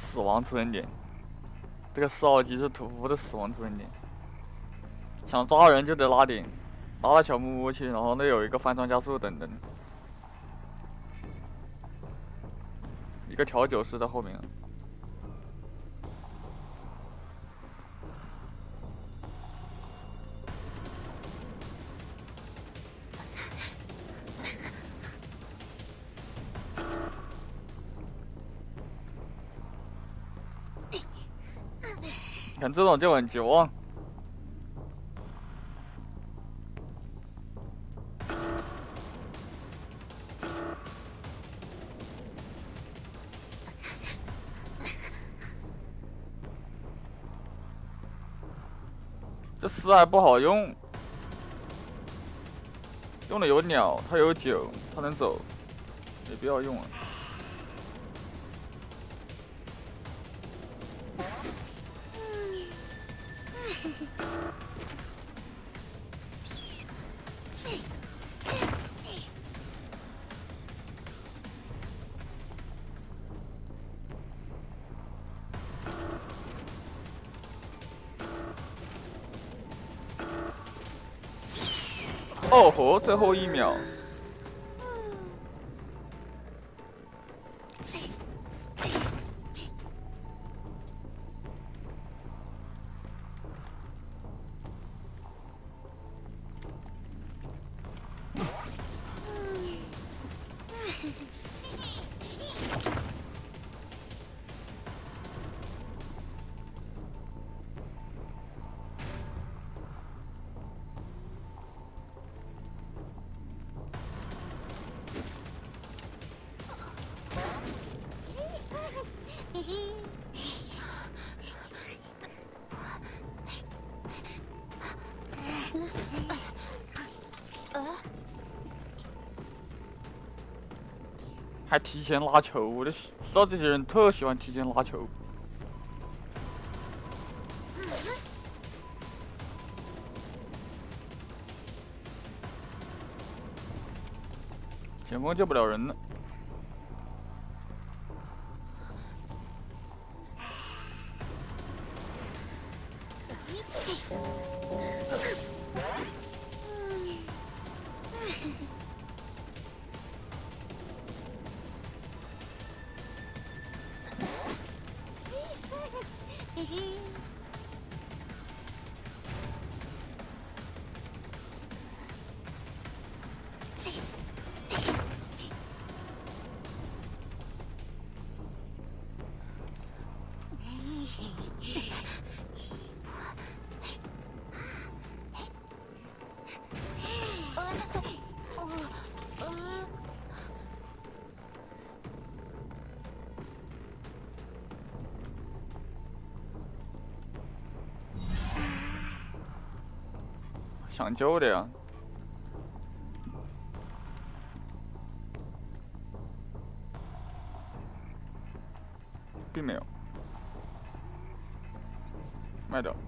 死亡出生点。这个4号机是屠夫的死亡出生点。想抓人就得拉点，拉到小木屋去，然后那有一个翻窗加速等等。一个调酒师在后面。看这种就很绝望。这丝还不好用，用的有鸟，它有酒，它能走，没必要用了。哦吼，最后1秒。还提前拉球，我就知道这些人特喜欢提前拉球。前锋救不了人了。想救的呀，并没有卖掉。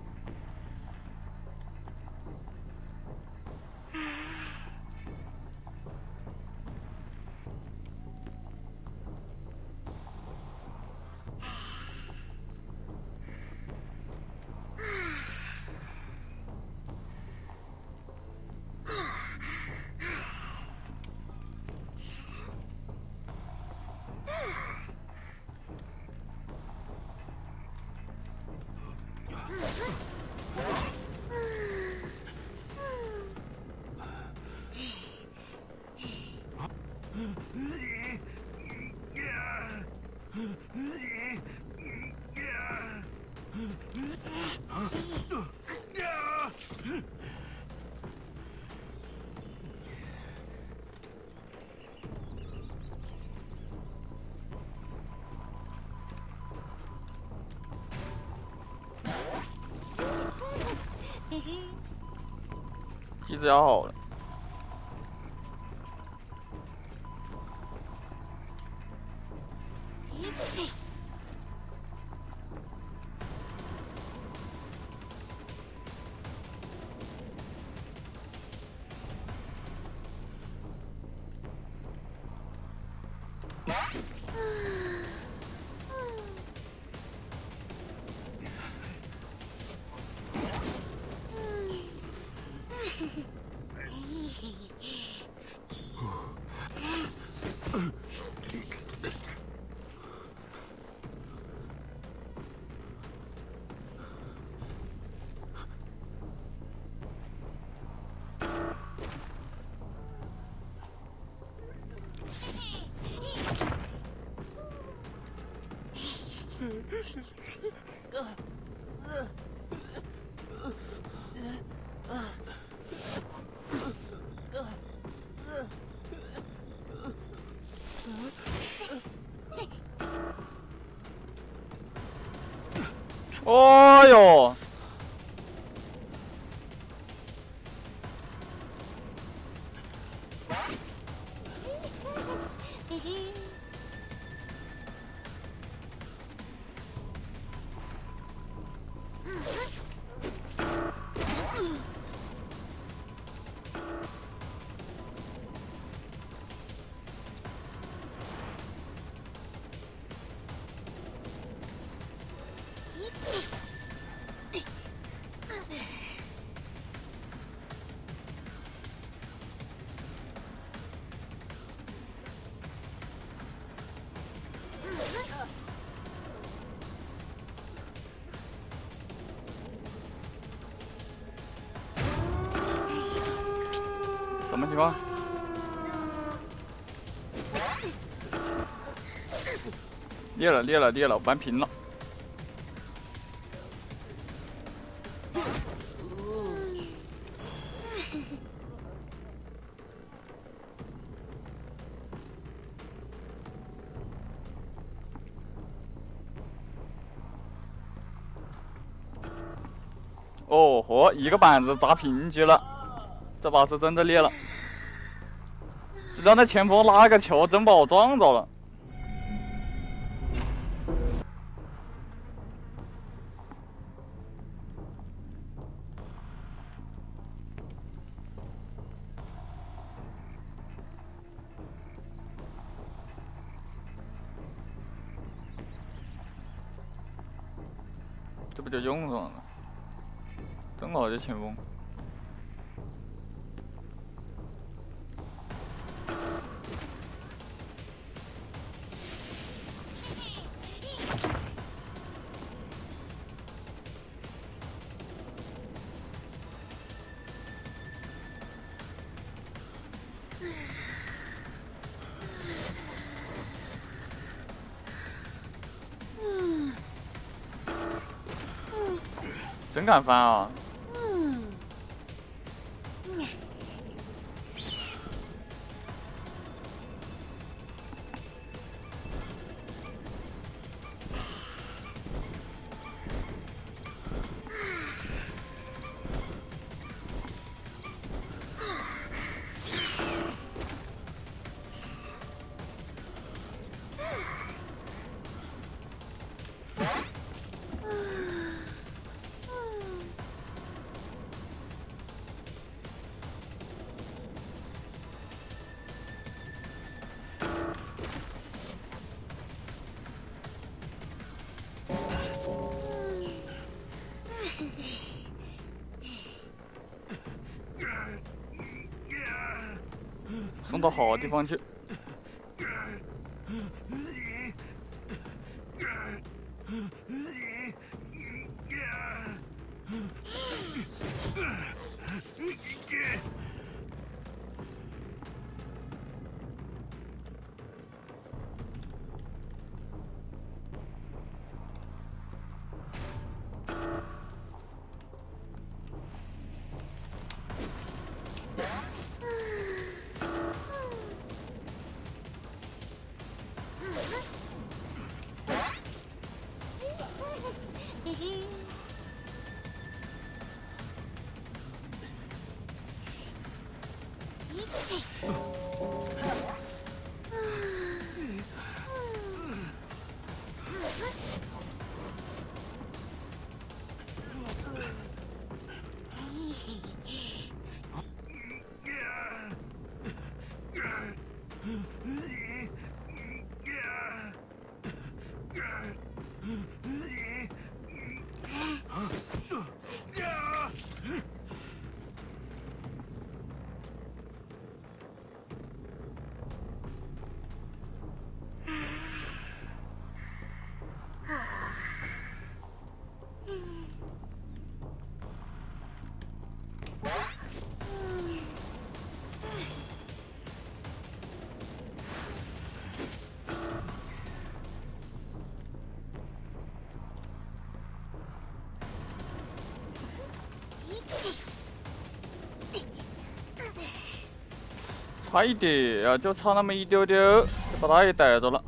机子要好了。 哦哟！什么情况？裂了，扳平了。哦嚯，一个板子砸平局了，这把是真的裂了。让那前锋拉个球，真把我撞着了。这不就用上了？正好就前锋。真敢翻啊！送到好地方去。 差一点，就差那么一丢丢，就把他给逮着了。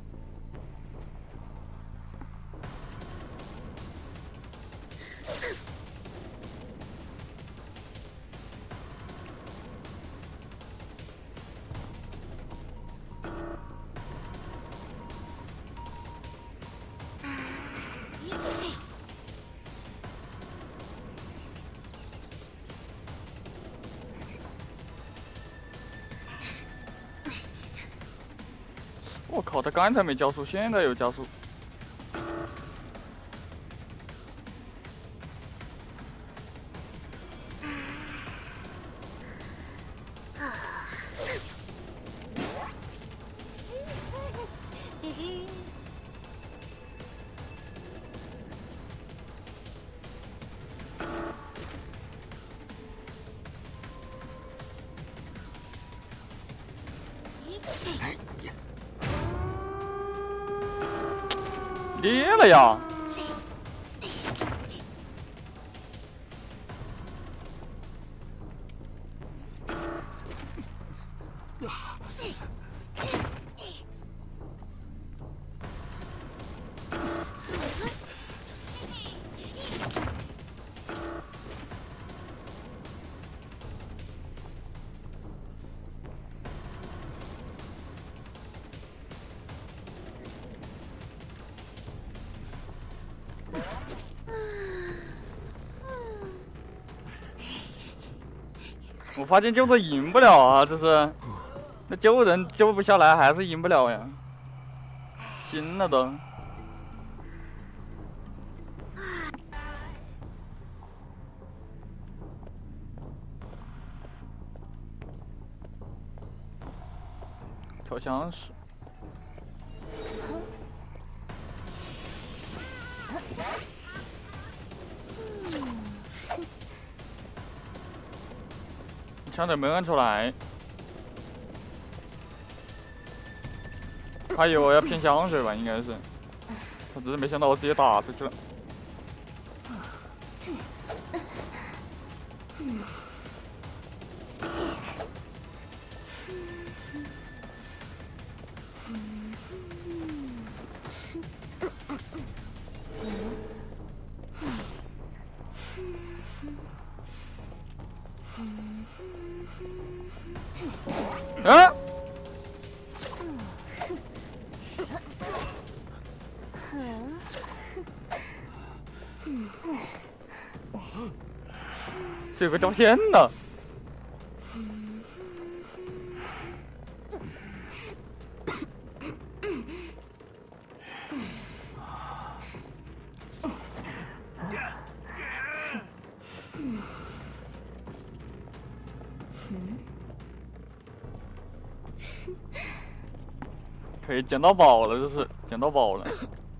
我靠，他刚才没加速，现在又加速。裂了呀！我发现救的赢不了啊，这是，那救人救不下来，还是赢不了呀，惊了都。调香师。枪嘴没按出来，他以为要骗香水吧，应该是，他只是没想到我直接打出去了。啊！这有个招线的。可以捡到宝了，这是捡到宝了。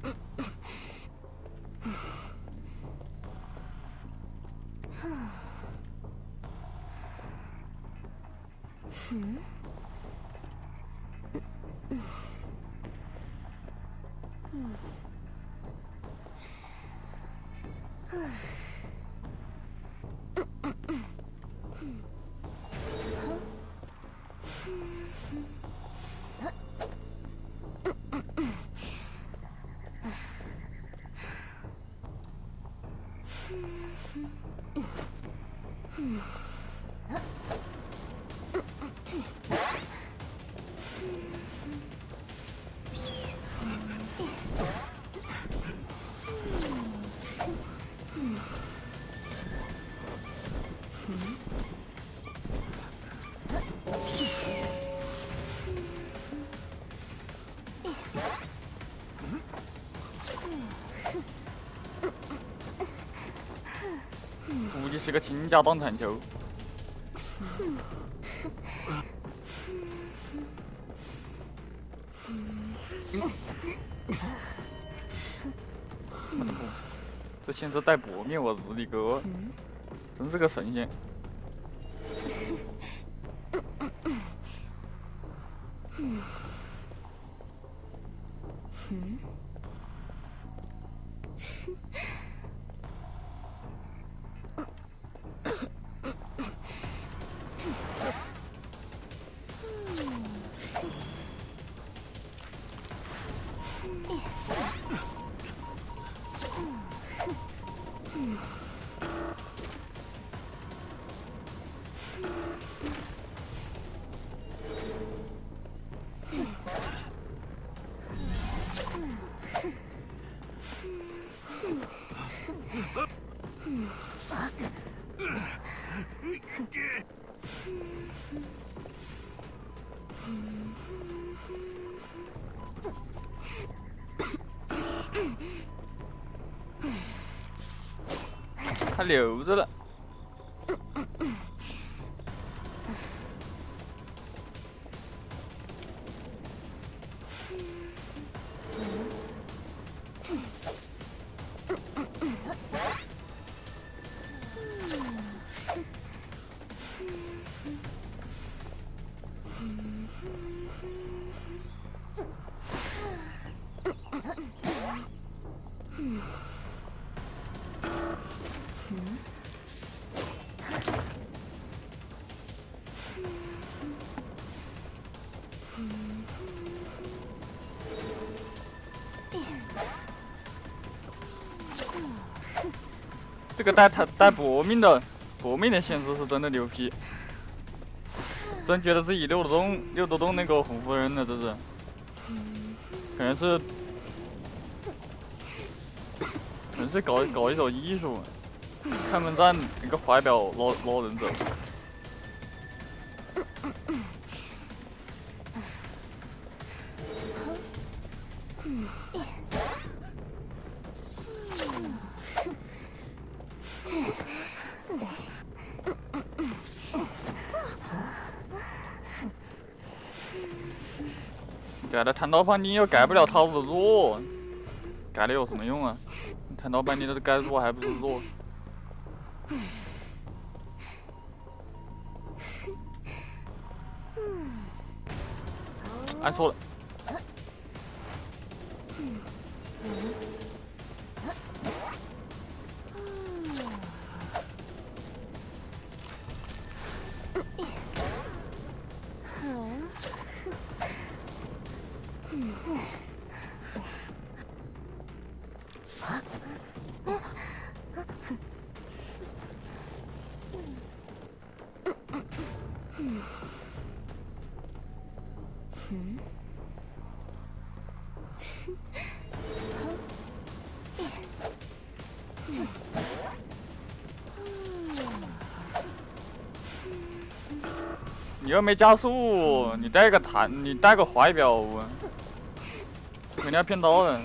估计是个倾家荡产球。这现在带薄面，我日你哥，真是个神仙。 还留着了。这个带搏命的限制是真的牛批，真觉得自己溜得动那个红夫人了，这是，可能是搞一手艺术，开门战一个怀表捞人走。改了弹刀判定又改不了套路的弱，改了有什么用啊？弹刀判定的该弱还不是弱？按错了。你又没加速，你带个怀表，人家骗刀了。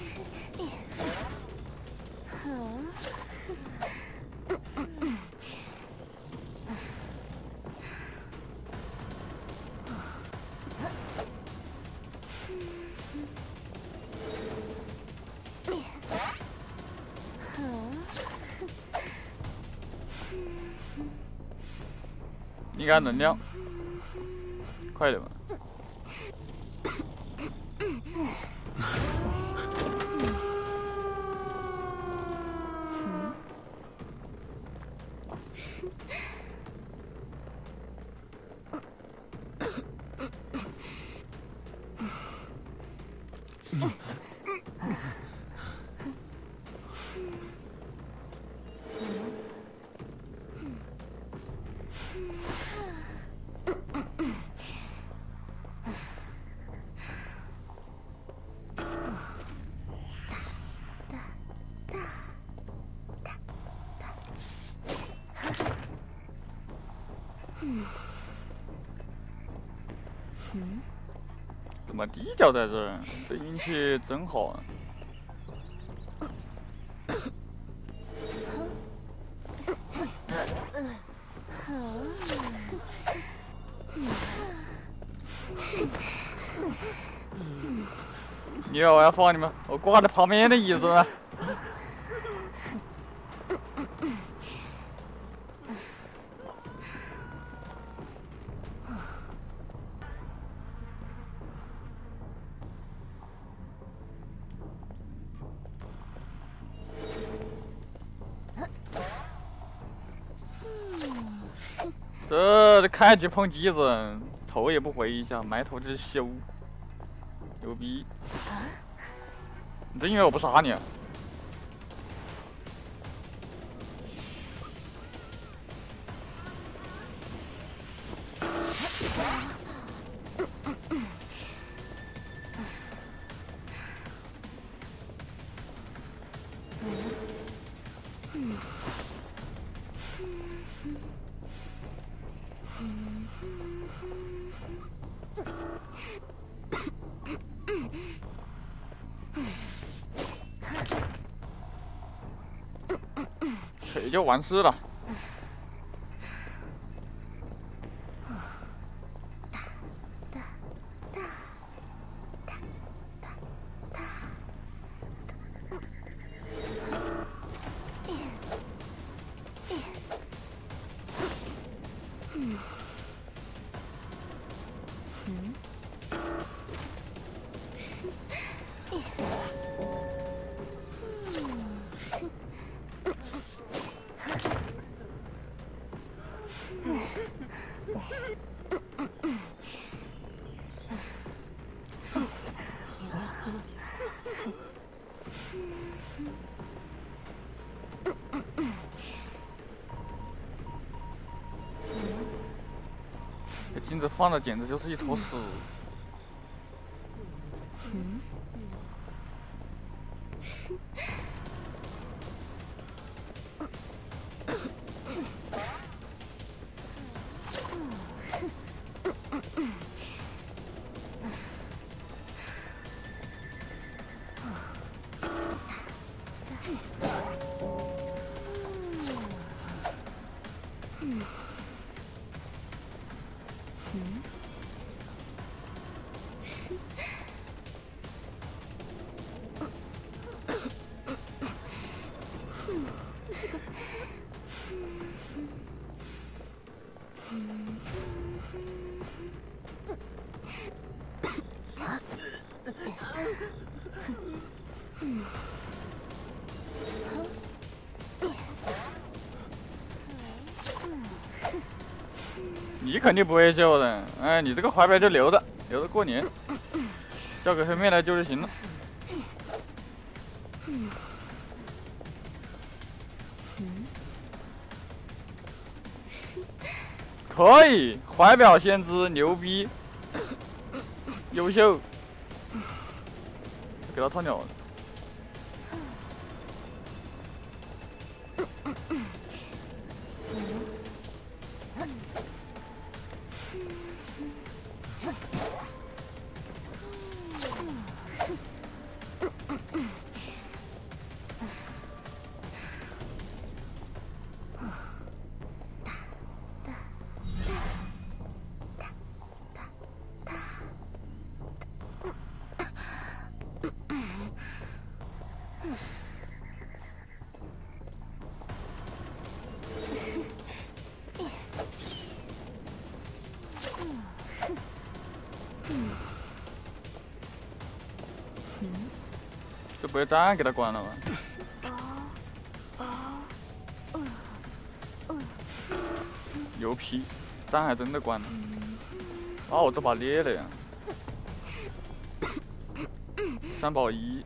应该能量，快点吧。怎么地脚在这儿？这运气真好啊！你以为我要放你们？我挂在旁边的椅子呢。这开局碰机子，头也不回一下，埋头就修，牛逼！你真以为我不杀你啊？ 就完事了。这镜子放的简直就是一坨屎。你肯定不会救的，哎，你这个怀表就留着过年，交给黑妹来救就行了。可以，怀表先知牛逼，优秀，给他套鸟了。这不会站给他关了吗？牛皮，站还真的关了。啊，我这把裂了呀！3保1。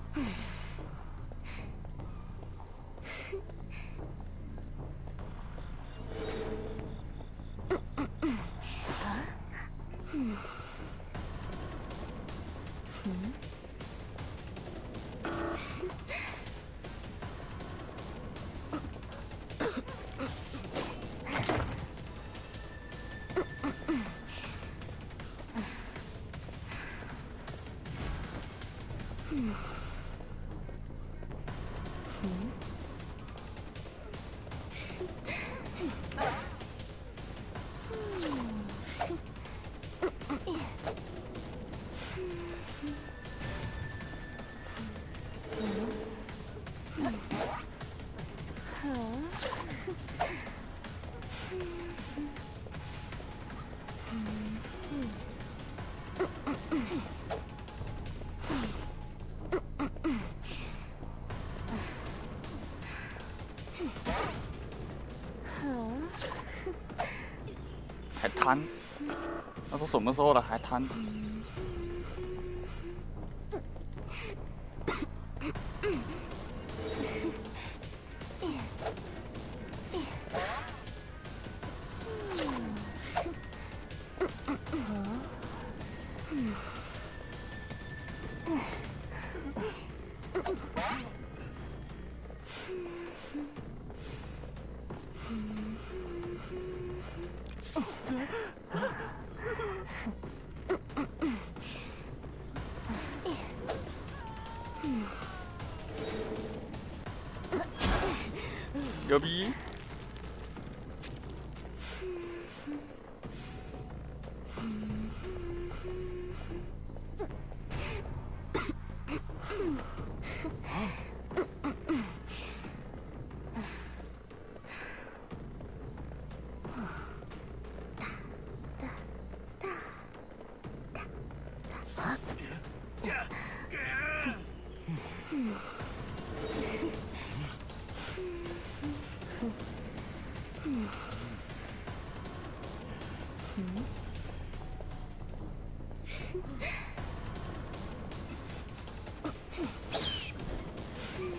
还贪？那都什么时候了还贪？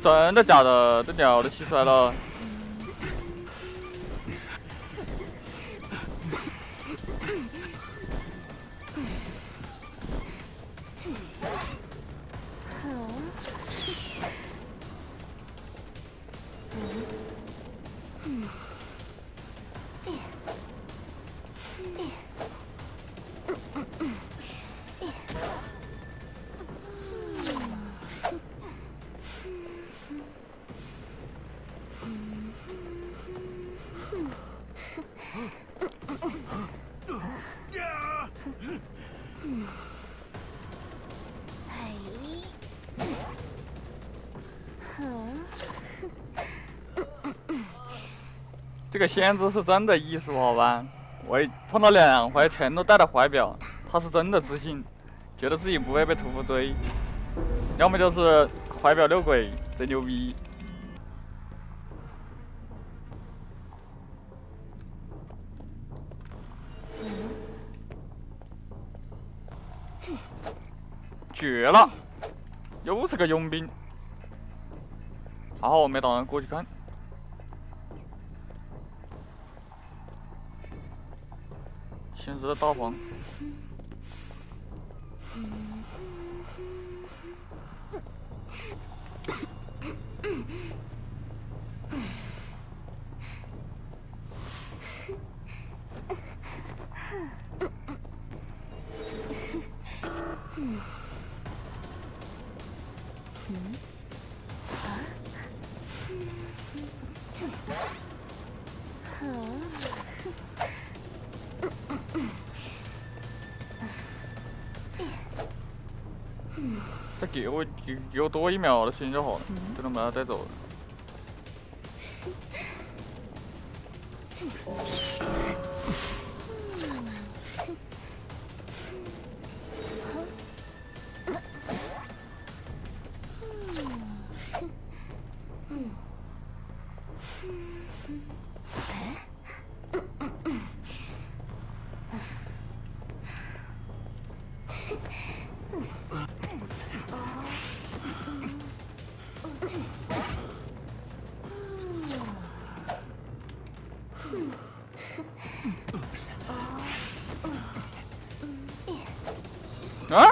真的假的？这鸟都吸出来了。这个仙子是真的艺术好吧？我碰到2回全都带了怀表，他是真的自信，觉得自己不会被屠夫追，要么就是怀表6鬼，贼牛逼。绝了！又是个佣兵，还好我没打算过去看。现实的大黄。再给我多1秒的时间就好了，就能把他带走了。啊！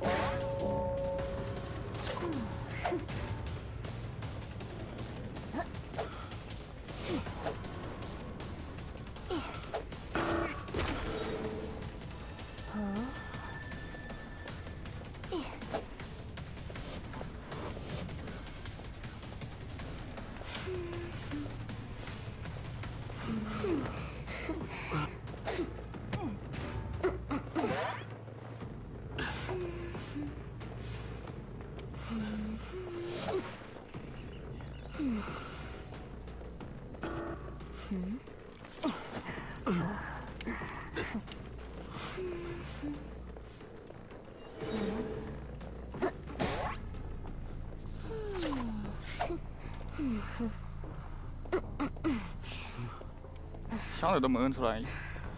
想的都没摁出来。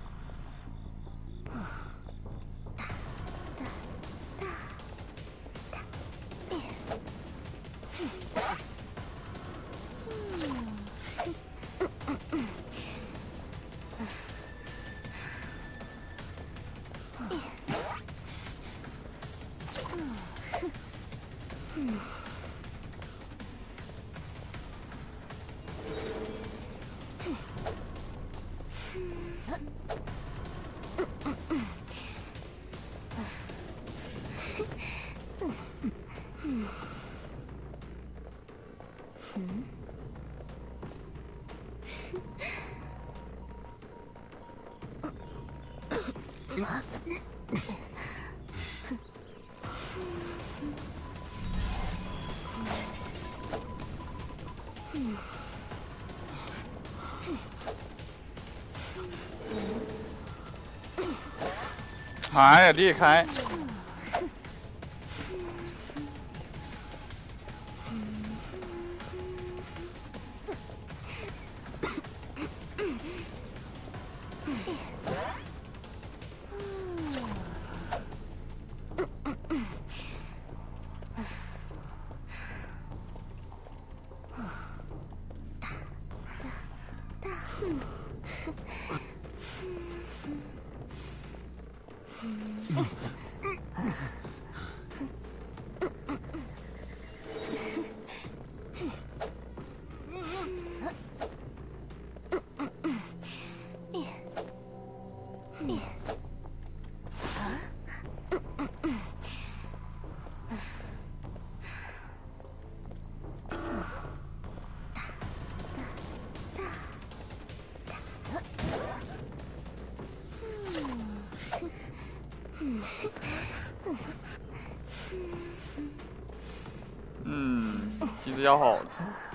哎呀，裂开！ 机子要好了。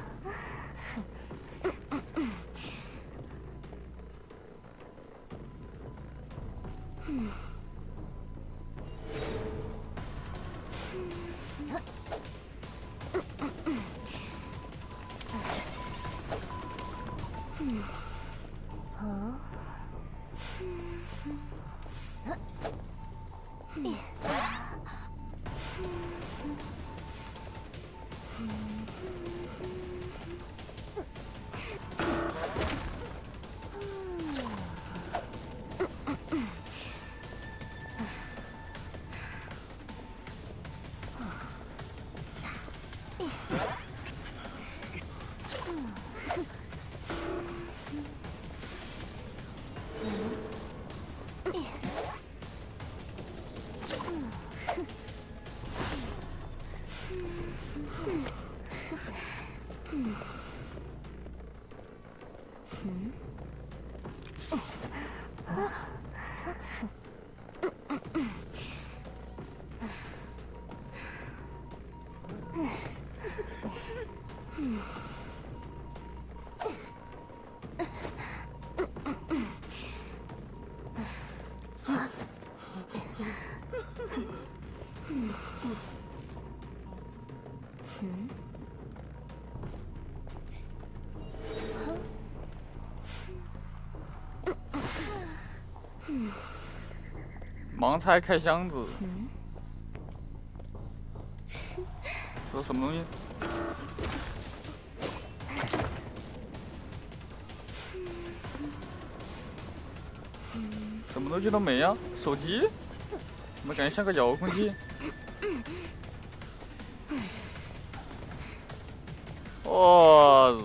盲猜开箱子，这是什么东西？什么东西都没呀？手机？怎么感觉像个遥控器？哦，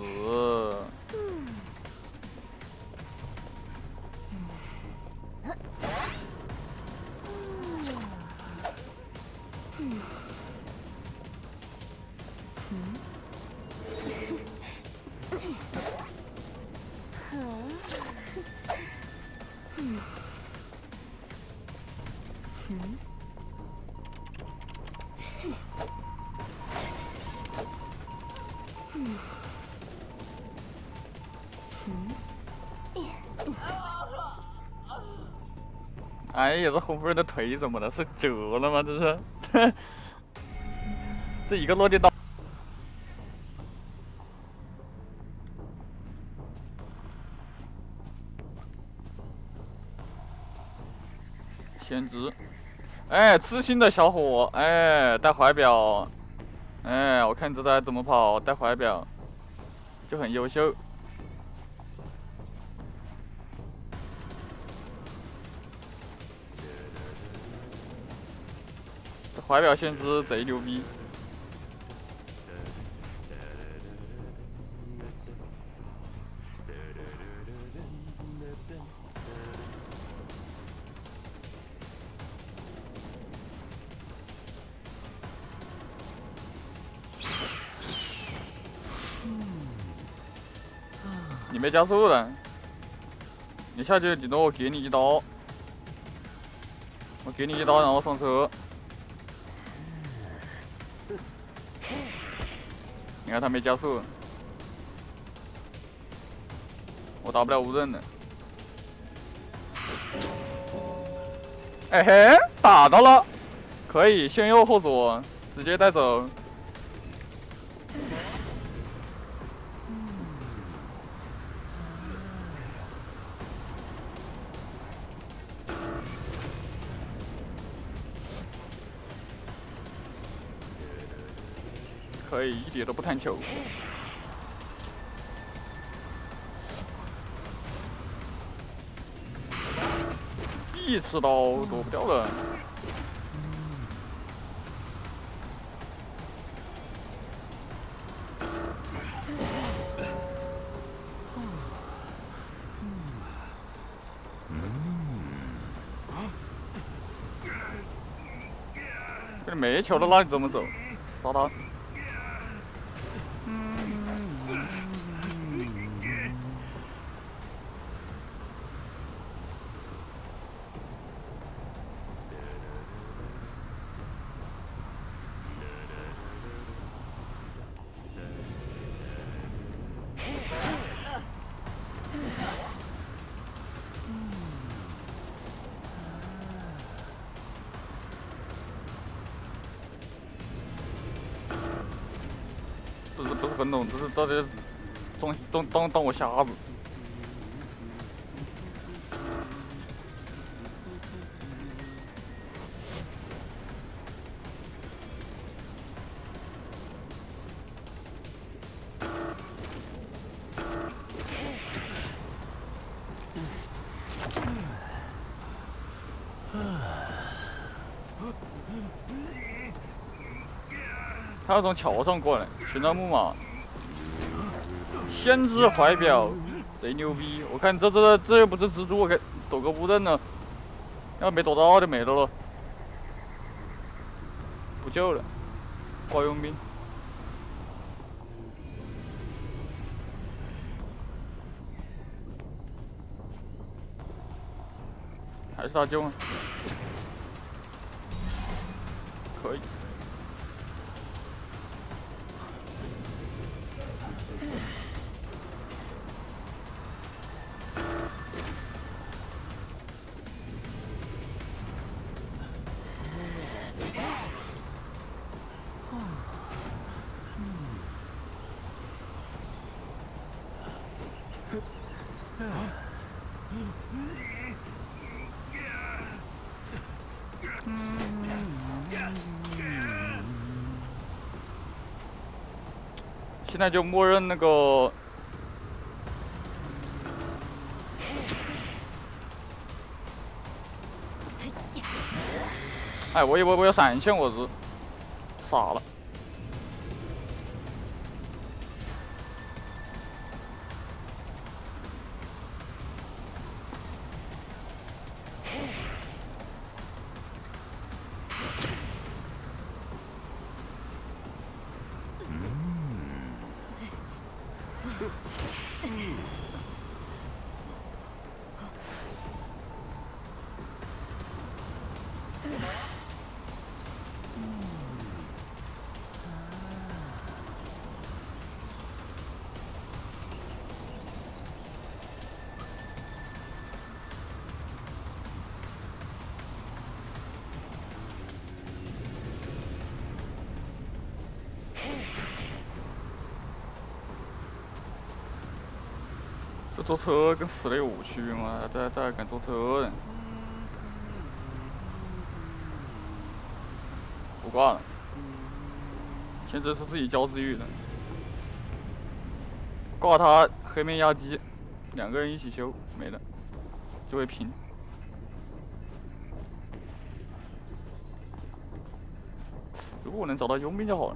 哎呀，这红夫人的腿怎么了？是折了吗？这是，这一个落地刀。先知，哎，痴心的小伙，哎，带怀表，哎，我看这台怎么跑，带怀表，就很优秀。这怀表先知贼牛逼。你没加速了，你下去顶多我给你一刀，我给你一刀，然后上车。你看他没加速，我打不了无刃的。哎嘿，打到了，可以先右后左，直接带走。可以，一点都不贪球。一持刀躲不掉了。 这没球了，那你怎么走？杀他！不是跟动，这是在这当我瞎子。他要从桥上过来，寻到木马，先知怀表，贼牛逼！我看这又不是蜘蛛，我给躲个乌刃了，要没躲到就没了咯，不救了，挂佣兵。还是他救吗？可以。现在就默认那个，哎，我以为我有闪现，我是傻了。这坐车跟死了有区别吗？这还敢坐车呢？不挂了，现在是自己教自愈的。挂他黑面压击，两个人一起修没了，就会平。如果我能找到佣兵就好了。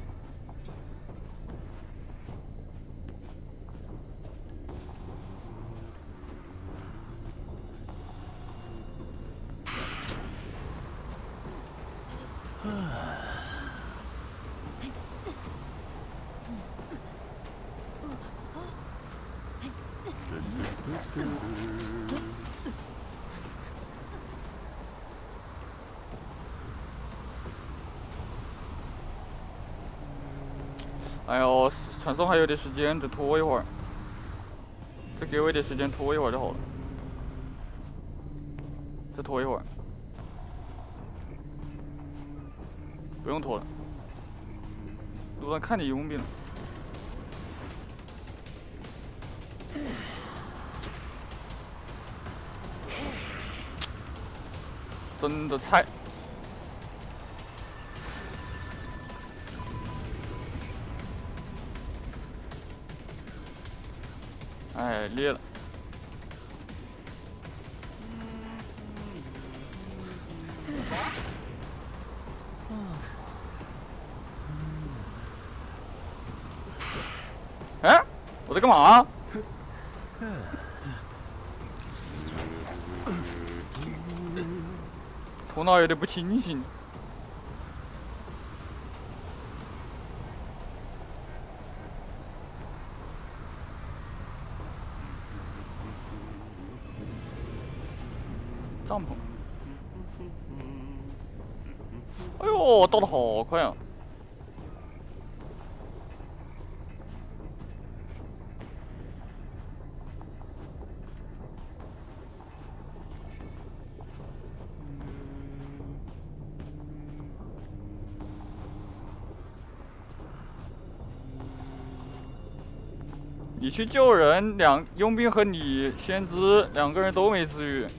哎呦，传送还有点时间，得拖一会儿。再给我一点时间，拖一会儿就好了。再拖一会儿，不用拖了。路上看见佣兵了。真的菜。哎，裂了。哎，我在干嘛？头脑有点不清醒。 帐篷。哎呦，倒的好快啊！你去救人，佣兵和你先知2个人都没治愈。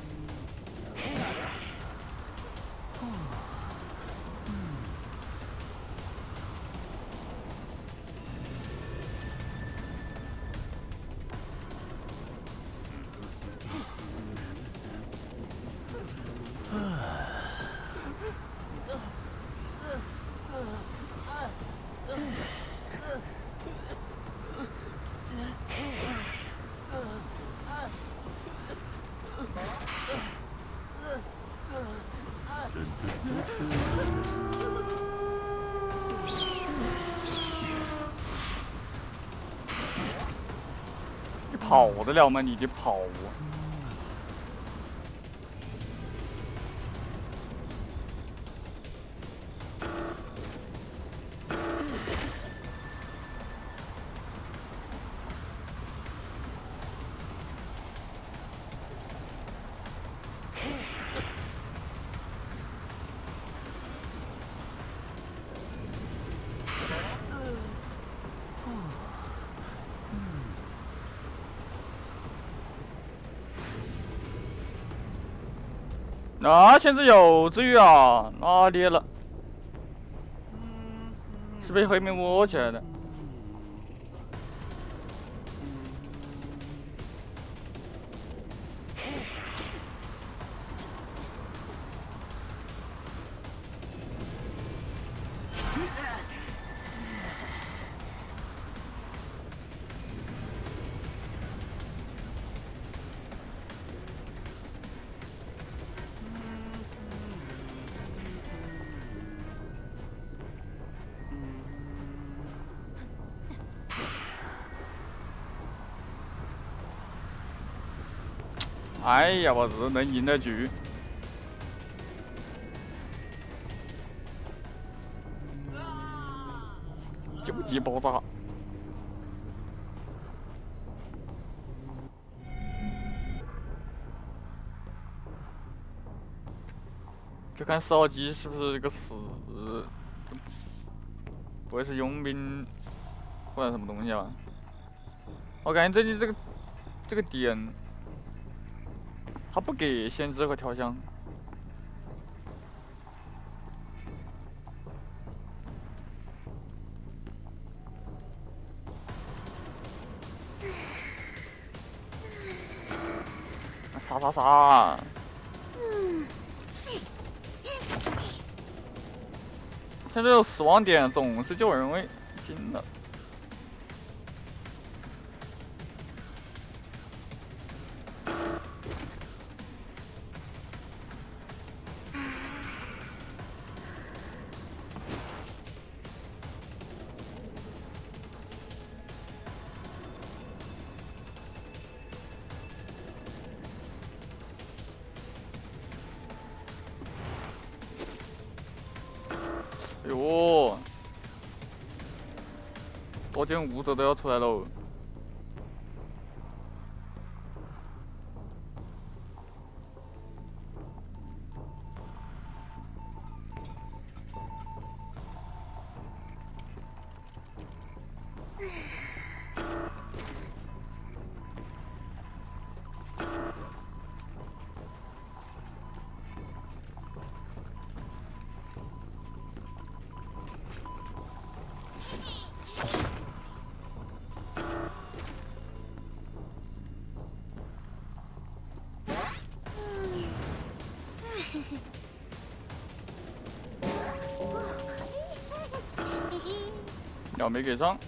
你跑得了吗？你得跑啊！啊，现在有治愈啊！啊，裂了，是被黑莓摸起来的。哎呀，我日，能赢得局。救急爆炸。就看10号机是不是这个死，不会是佣兵或者什么东西吧？我感觉最近这个点，他不给先知和调香。杀！现在有死亡点，总是救人为惊的。哎呦，多见武者都要出来喽！鸟没给上。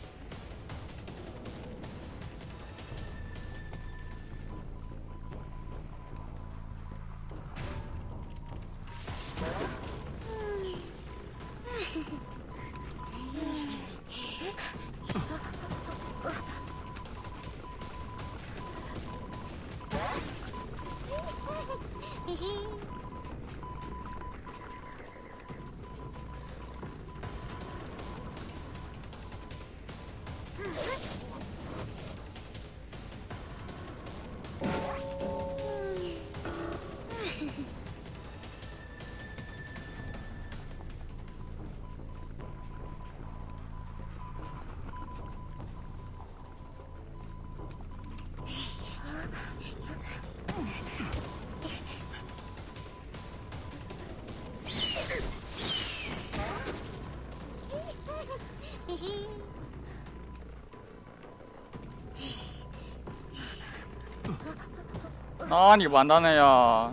那你完蛋了呀！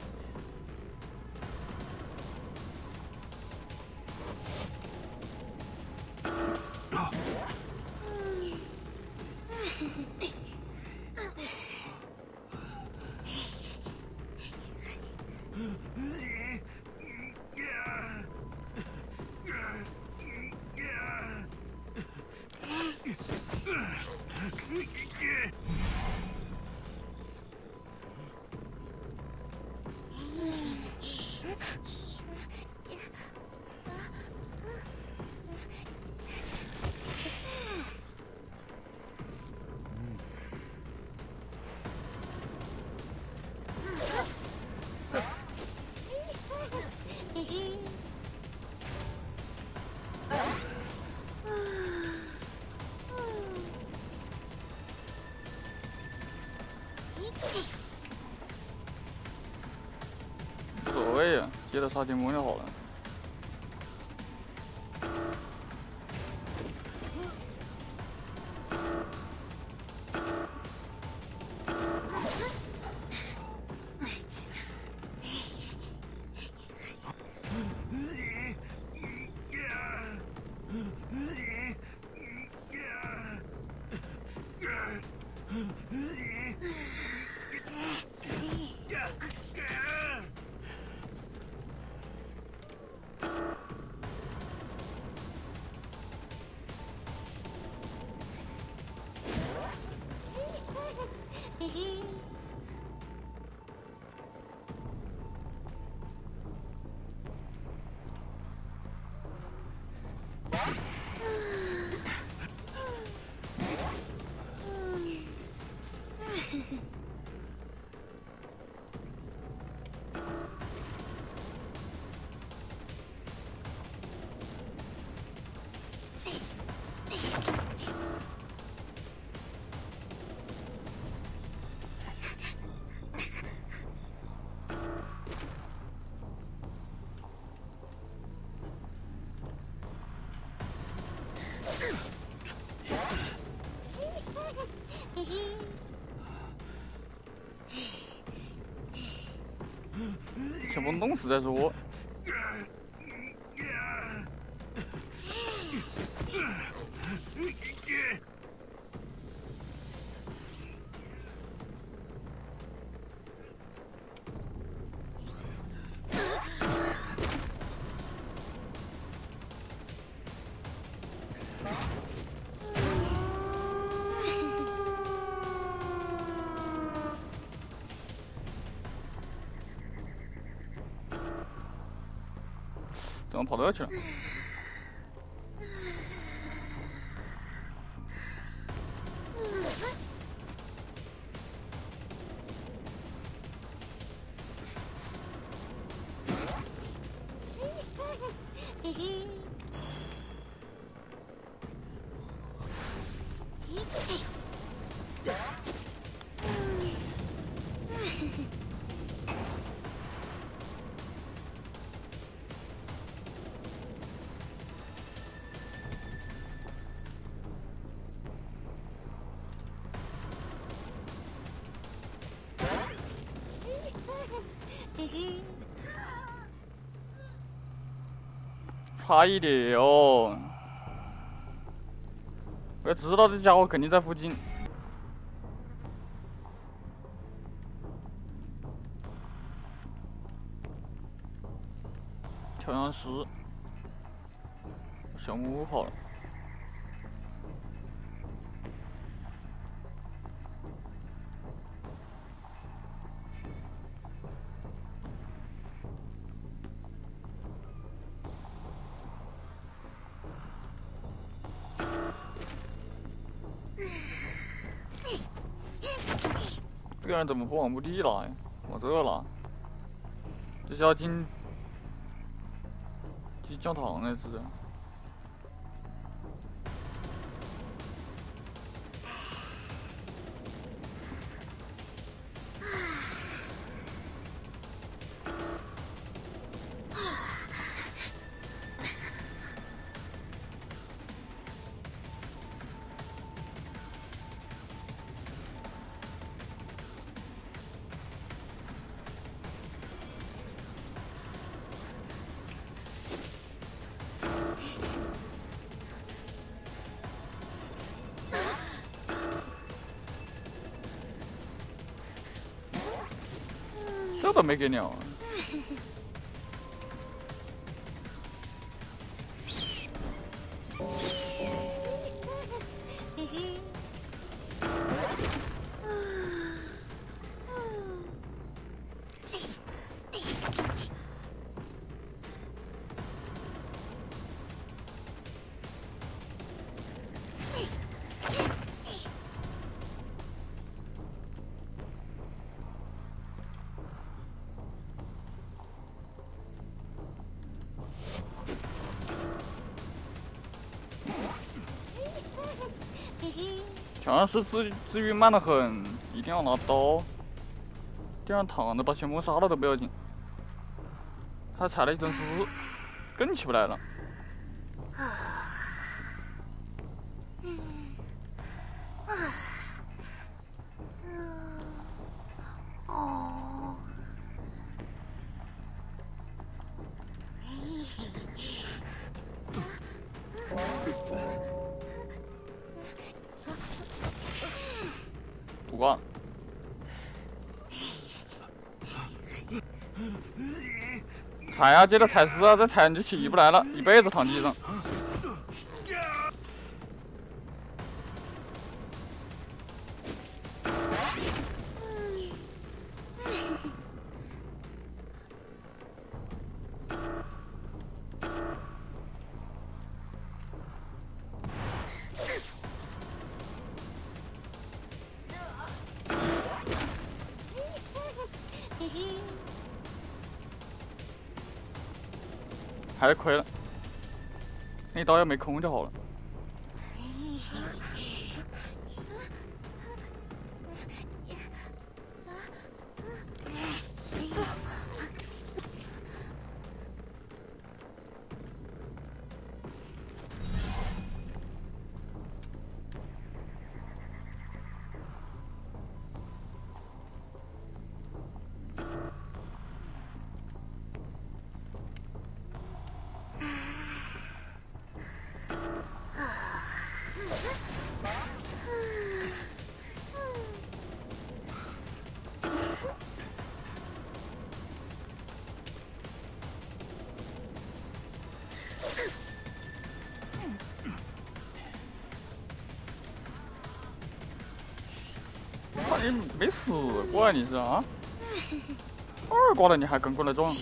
无所谓呀，接着杀金魔就好了。先把弄死再说。怎么跑到这去了？差一点哦！我知道这家伙肯定在附近。调香师，小木屋跑了。 个人怎么不往墓地拉呀？往这拉，这是要进教堂呢，是。这都没给鸟啊！强势资源慢得很，一定要拿刀，这样躺着把旋风杀了都不要紧。他踩了一阵尸，更起不来了。不挂。踩啊，接着踩尸啊，再踩你就起不来了，一辈子躺地上。还是亏了，那刀要没空就好了。你没死过啊你是啊？二挂了你还跟过来撞？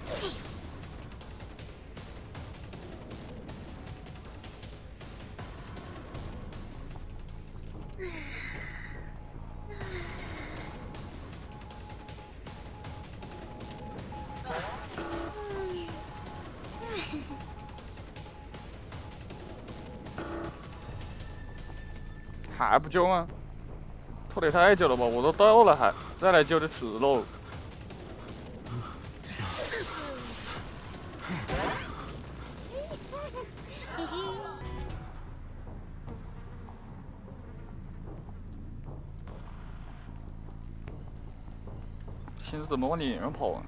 还不救吗？拖得太久了吧，我都到了还再来救就迟喽。现在怎么往里面跑啊？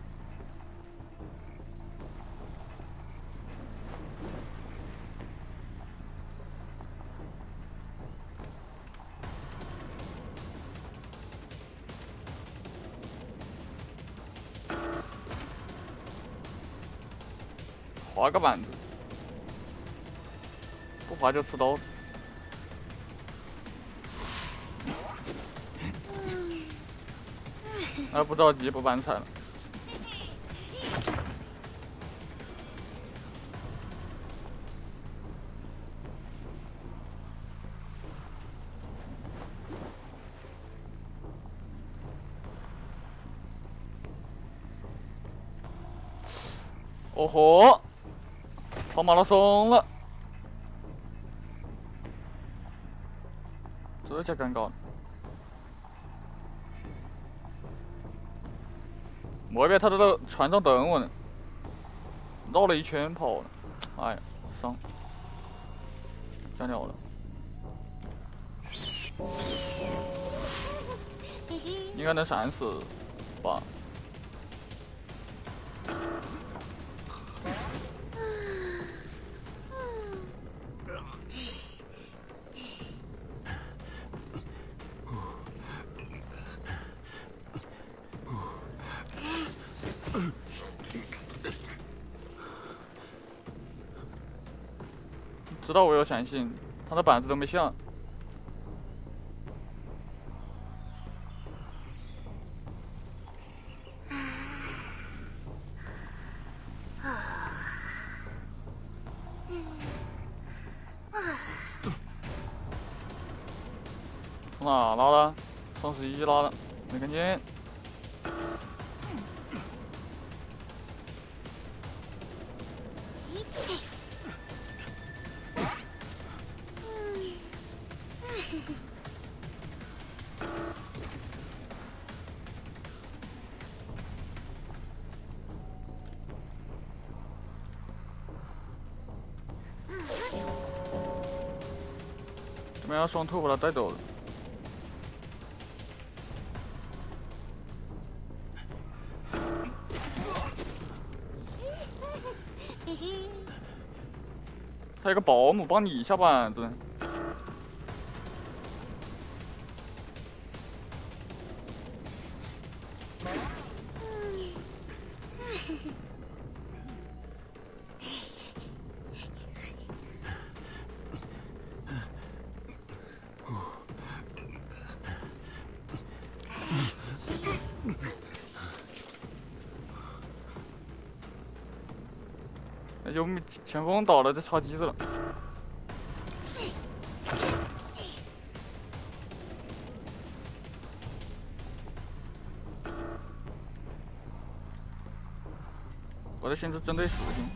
滑个板子，不滑就吃刀。啊，不着急，不搬踩了。哦吼，跑马拉松了，这下尴尬了。外边他都在船上等我呢，绕了一圈跑了，哎呀，伤，加鸟了。应该能闪死吧？知道我有闪现，他的板子都没下。从哪拉的？双11拉的，没看见。这边要双兔把他带走了。他有个保姆帮你下板子。那就前锋倒了，这插机子了。我的选择针对死星。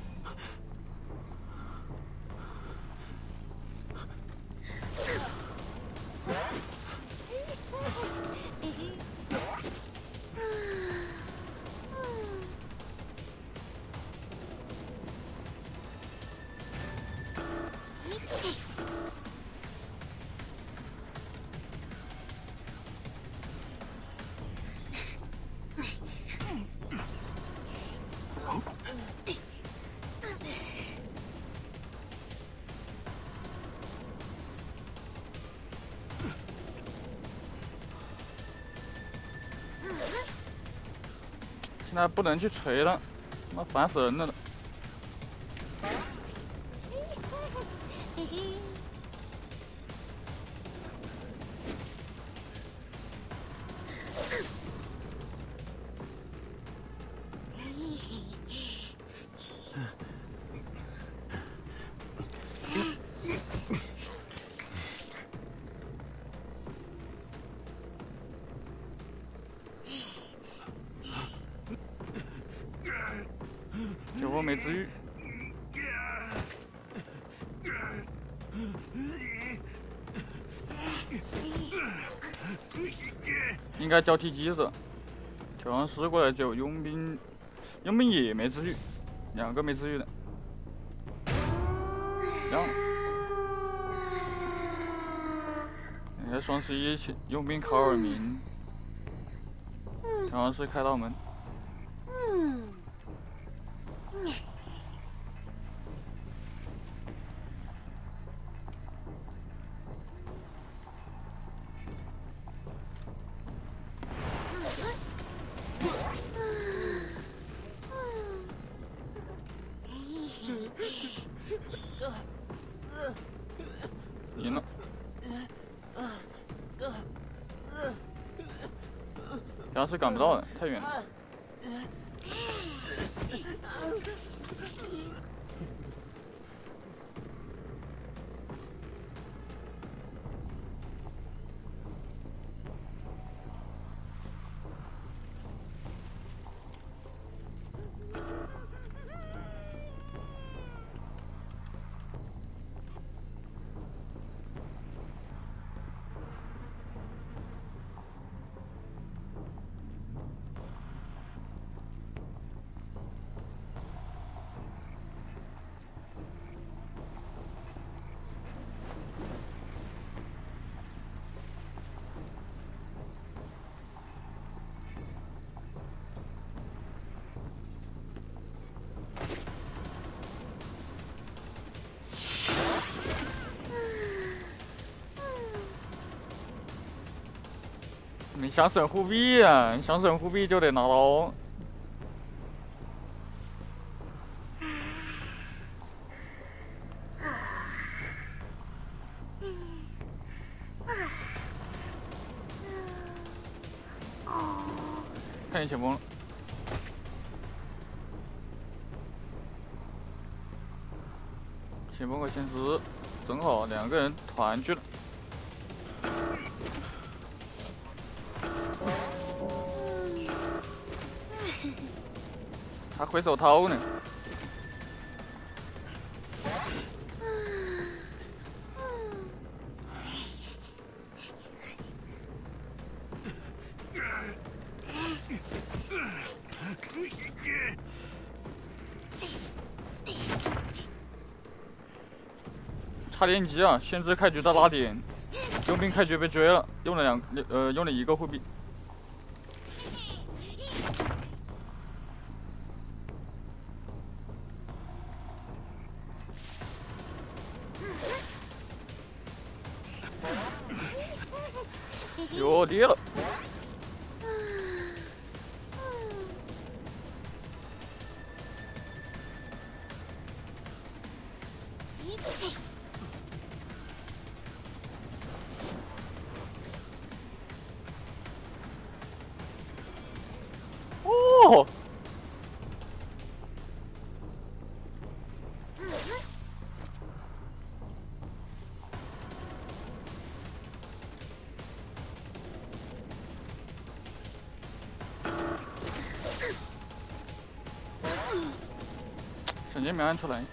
现在不能去锤了，妈烦死人了。 之语。应该交替机制，就让师过来救佣兵也没之语，2个没之语的。然后，应该双11佣兵考2名，然后是开道门。赢了。当时赶不到了，太远了。你想省护币啊？你想省护币就得拿刀。看见前锋了。前锋和先知正好2个人团聚了。还挥手掏呢。差点急啊！先知开局在拉点，佣兵开局被追了，用了1个护臂。哟，跌了！哦！瞬间没按出来。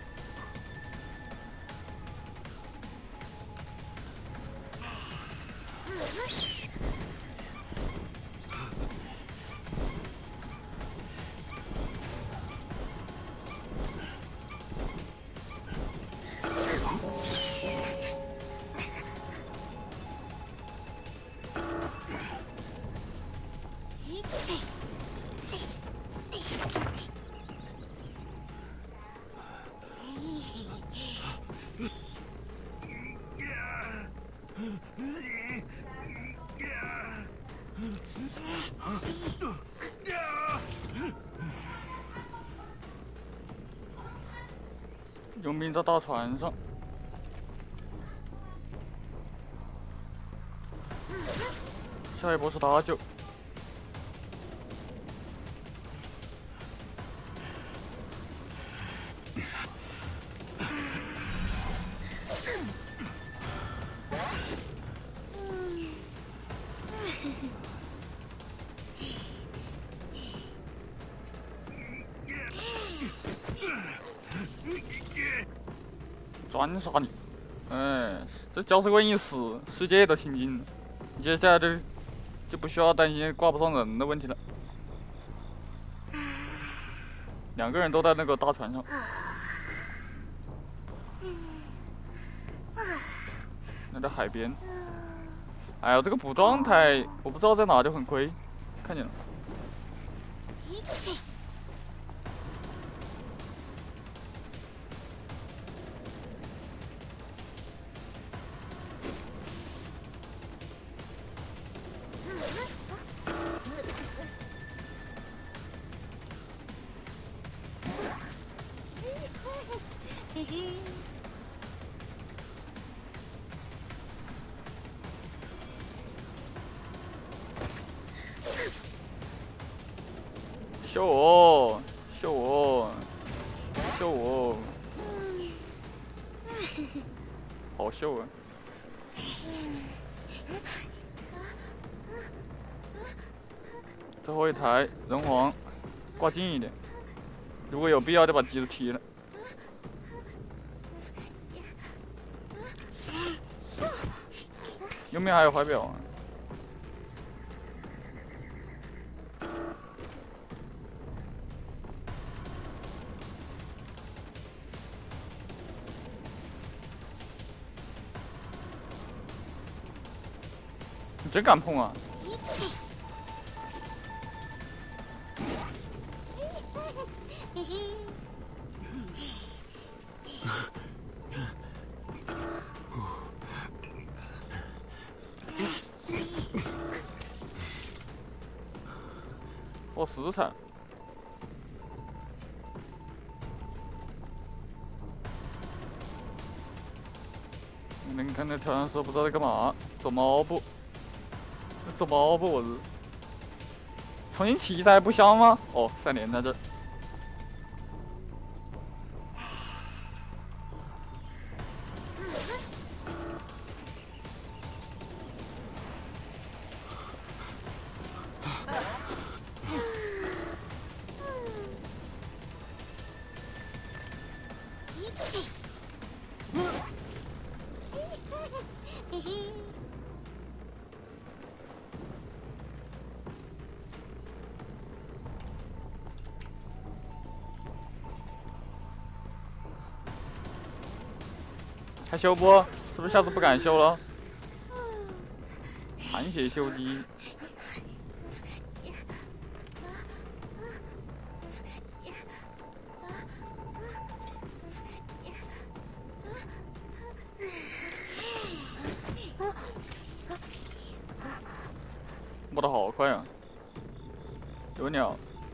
佣兵在大船上，下一波是搭救。 专杀你。哎，这角色关一死，世界都清净了。接下来就不需要担心挂不上人的问题了。2个人都在那个大船上。那在海边。哎呀，这个补状态我不知道在哪就很亏，看见了。秀我，秀我，秀我，好秀啊！最后一台人皇，挂近一点，如果有必要就把机子踢了。右面还有怀表啊。你真敢碰啊！我死惨！你看那调香师不知道在干嘛，走猫步。走猫步我是。重新起一台不香吗？哦，3连在这。还修不？是不是下次不敢修了？残血修机。摸得好快啊！有鸟。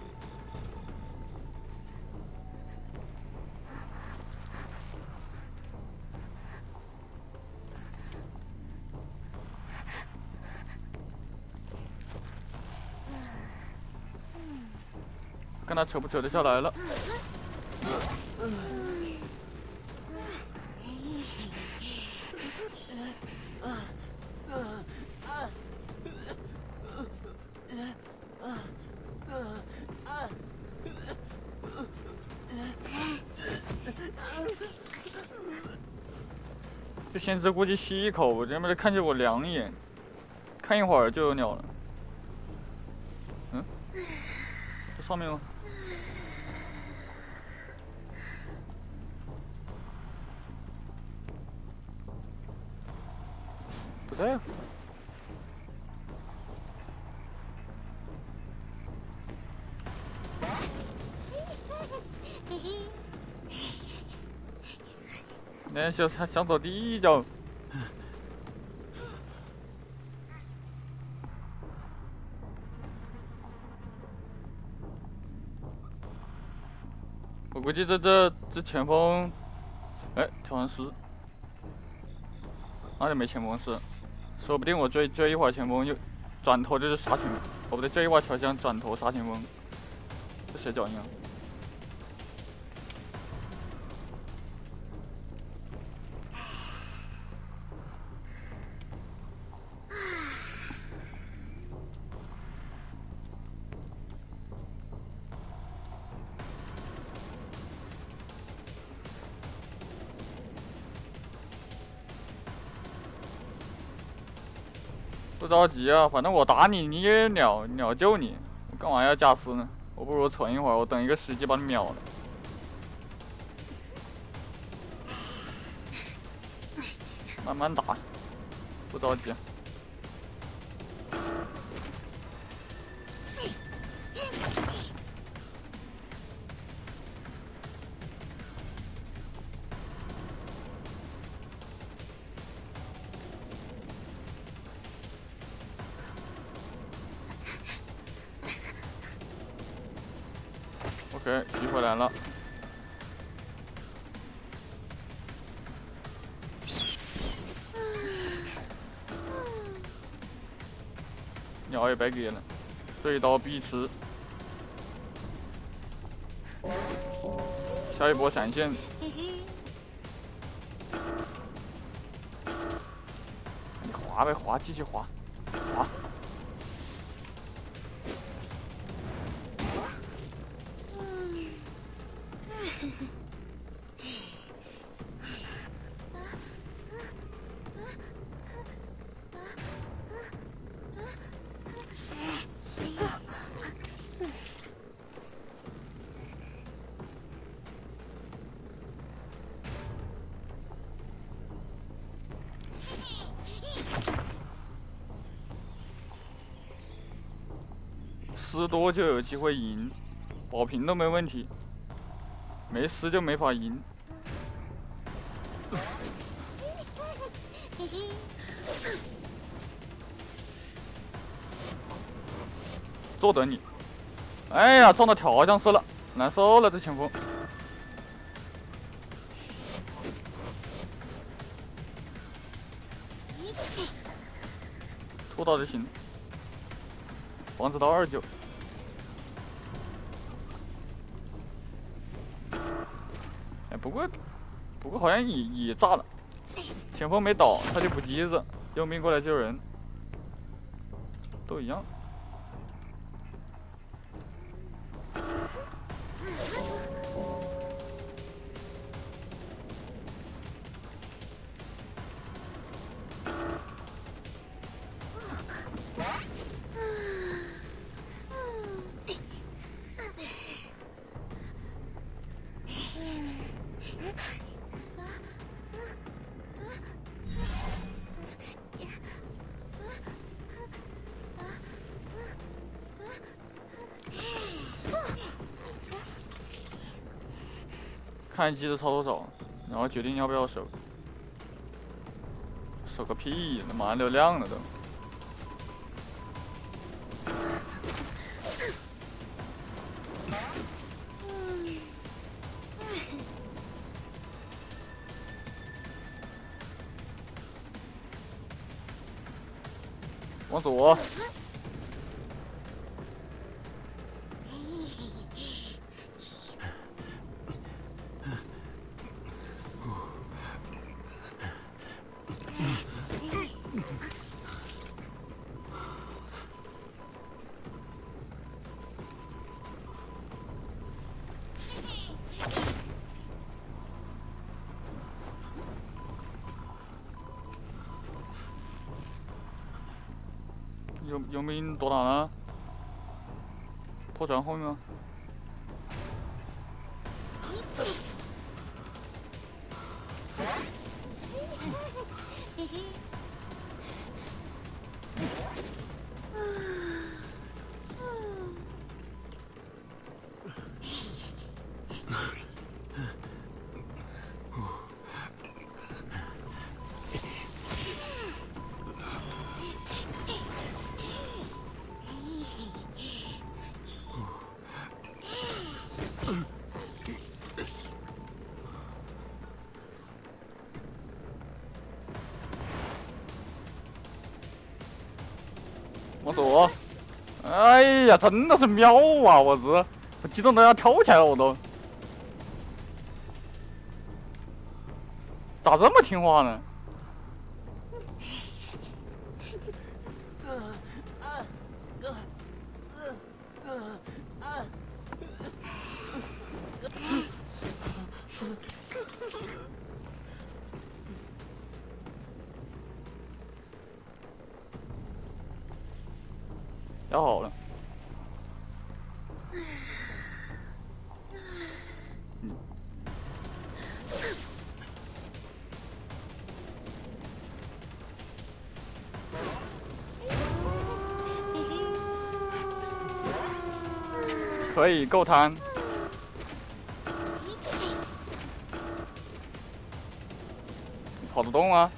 看他扯不扯得下来了。这先知估计吸一口，这边看见我2眼，看一会儿就有鸟了。嗯，这上面吗？不在啊。那想走第一脚。我估计这前锋，哎，调香师，哪里没前锋是？说不定我追一会儿前锋，又转头就是杀前锋。哦不对，追一会儿调香转头杀前锋，这谁脚印啊？ 不着急啊，反正我打你，你也秒救你，我干嘛要加时呢？我不如存一会儿，我等一个时机把你秒了。慢慢打，不着急。OK， 机回来了。鸟也白给了，这一刀必吃。下一波闪现。你滑呗，滑，继续滑，滑。撕多就有机会赢，保平都没问题，没撕就没法赢。坐等你。哎呀，撞到调香师了，难受了这前锋。拖到就行。王子刀29。哎，不过好像也炸了，前锋没倒，他就补机子，佣兵过来救人，都一样。看机子操多少，然后决定要不要守。守个屁！那马上流量了都。往左。佣兵躲哪呢？破船后面吗？往左。哎呀，真的是喵啊！我激动的要跳起来了，我都。咋这么听话呢？ 要好了。可以够贪。跑得动吗？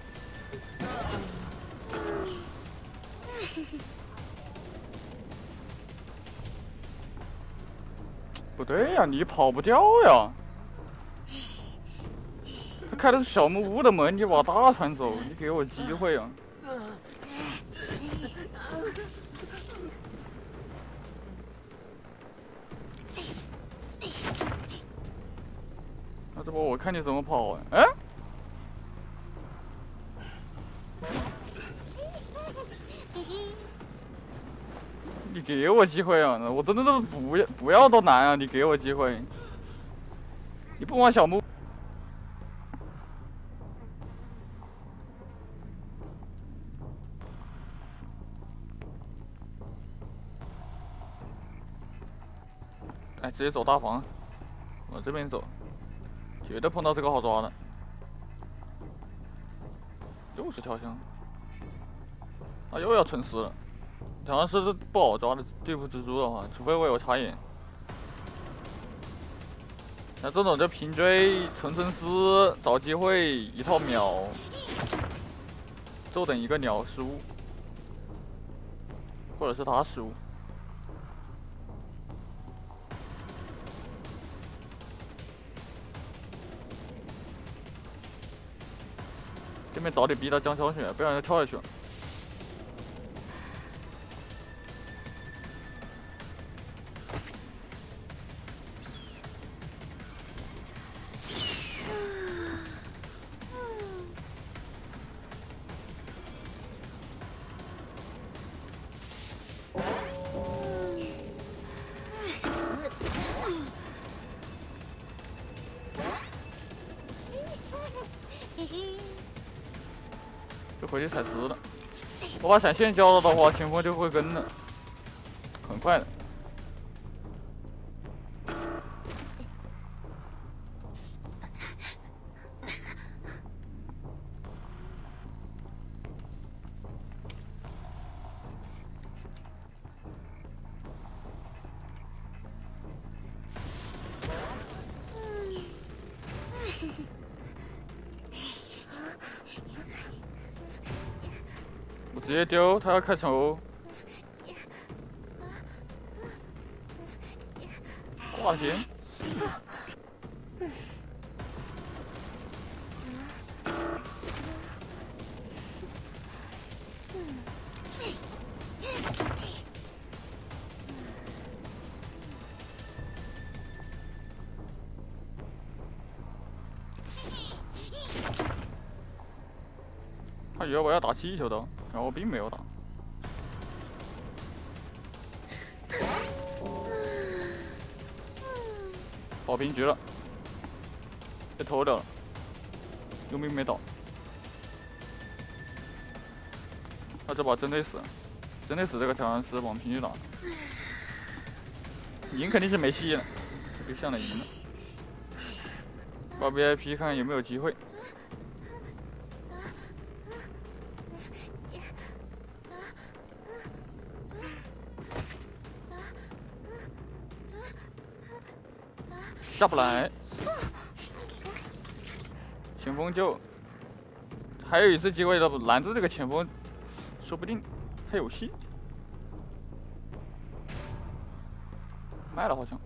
不对呀，你跑不掉呀！他开的是小木屋的门，你往大船走，你给我机会啊！那这不我看你怎么跑啊？哎？你给我机会啊！我真的都不要多难啊！你给我机会，你不往小木。哎，直接走大房，往这边走，绝对碰到这个好抓的。又是跳箱，啊，又要沉思了。好像是不好抓的，对付蜘蛛的话，除非我有插眼。那这种就平追、沉思，找机会一套秒，就等一个鸟失误，或者是他失误。这边早点逼他降消血，不然就跳下去了。就回去踩石了。我把闪现交了的话，前锋就会跟了，很快的。我直接丢，他要开球。挂线。他以为我要打气球的，然后我并没有打。跑平局了，被偷掉了，佣兵没倒。他这把真得死，真得死！这个调香师往平局打，赢肯定是没戏了，别想着赢了。把 VIP 看看有没有机会。下不来，前锋就还有一次机会的拦住这个前锋，说不定还有戏。卖了好像。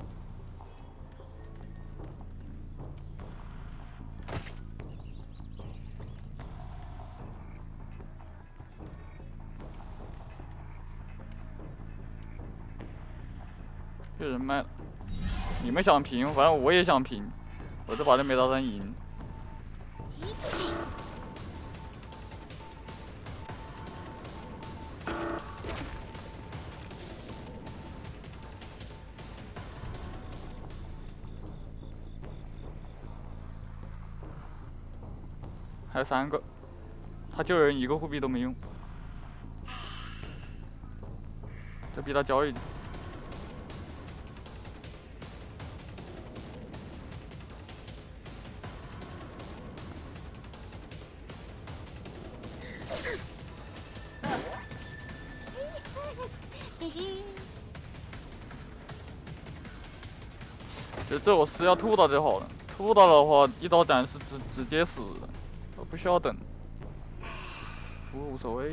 有人卖了。你们想平，反正我也想平，我就把这美刀山赢。还有3个，他救人1个护臂都没用。 再逼他交一局。其实这我是要吐到就好了，吐到的话一刀斩是直接死，我不需要等，无所谓。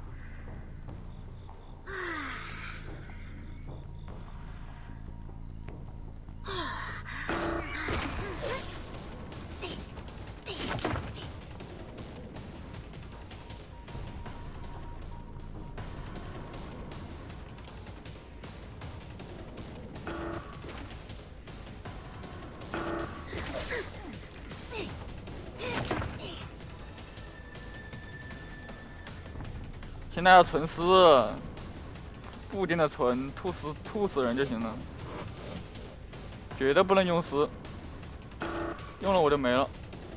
现在要存尸，固定的存，吐死人就行了，绝对不能用尸，用了我就没了。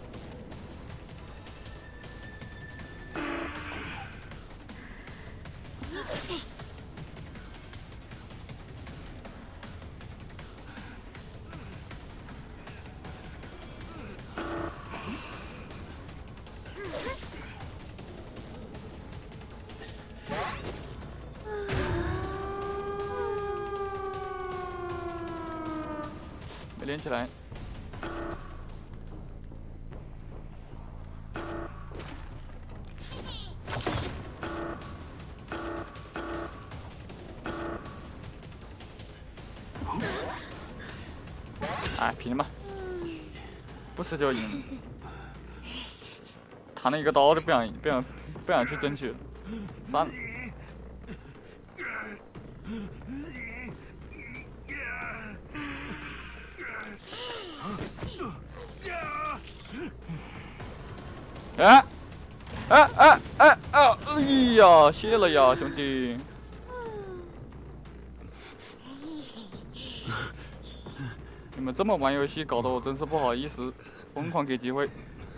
没连起来。哎，平吧，不死就赢了。弹了一个刀就不想去争取了，算了。哎呀，谢了呀，兄弟。你们这么玩游戏，搞得我真是不好意思，疯狂给机会。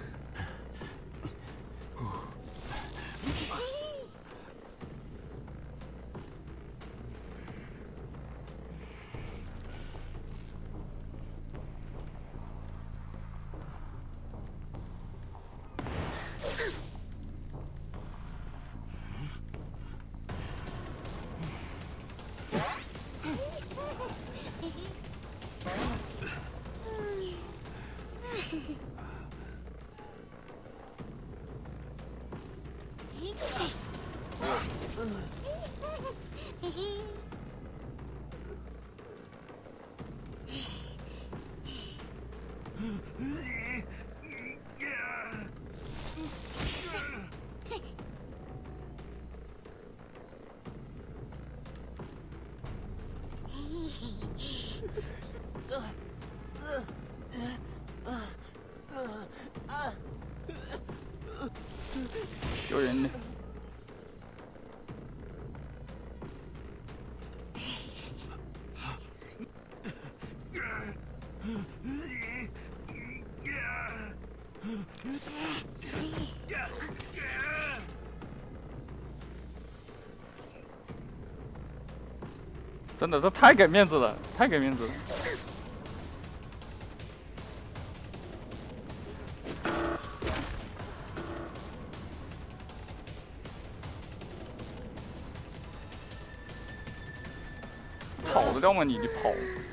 救人呢。真的是太给面子了，太给面子了。跑得掉吗？你跑。